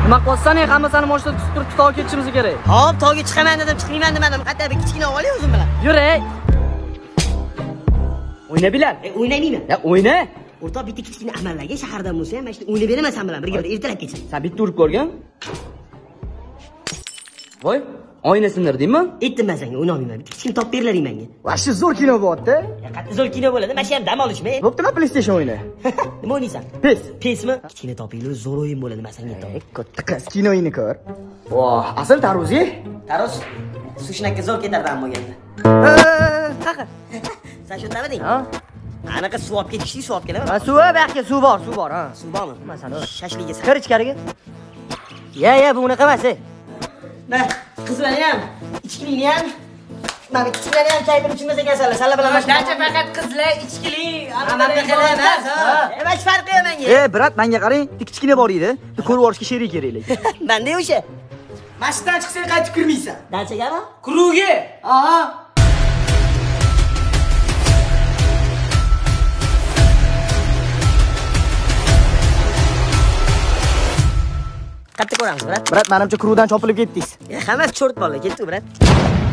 Nima qilyapsan? Hammasini moshina tutib turib tog'a ketishimiz kerak. Hop, tog'ga chiqaman dedim, chiqmayman demadim. Qayta bir kichkina olay o'zim bilan. Yur ey. O'yna Bilal. O'ynayman. Ya o'yna. O'rtoq bitta kichkina amallarga shahardan bo'lsa ham, mana shu o'ynab beraman sen bilan birga ertalab kecha. Sen bitta urib ko'rgan? Voy, oyna sindirdingmi? Aytdim men senga, o'ynamayman. Bitta kichkina top berilaring menga. Vashshi zo'r kino bo'lyapti. Qattiq zo'r kino bo'ladi. Mana shu ham dam olishmi? Bo'ptimi PlayStation o'yini? Nima o'ynaysan? PES. PESmi? Kichkina topinglar, zo'r o'yin bo'ladi men senga aytaman. Katta qiz kinoyini ko'r. Voh, asl taruzi. Tarus, sushnakka zo'r ketardi ammo gapda. Qaqa. Sen shu tamading? Ha? Anaqa suv olib ketishdi, suv olib kelaman. Ha, suv yo'q, suv bor, ha. Suv bormi? Masalan, Shashliga sal. kir ichkariga. Ya, bu unaqa emas. Mana qizlarni ham, ichkilikni ham, mana kichiklarni ham kayfini tushunmas ekansanlar. Sanlar bilan Dacha faqat qizlar ichkilik, Amanda emas. Nima farqi yo'q menga? Brat, menga qarang, kichkina bor edi. Ko'rib olishga sherik kerak. Menda o'sha. Mashinadan chiqsang qaytib kirmaysan. Dachagami? Krugi. Aha. Qayerda ko'ramiz, brat? Brat, menimcha kruvdan chopilib ketdingiz. Hammasi cho'rt bola, ketdi, brat.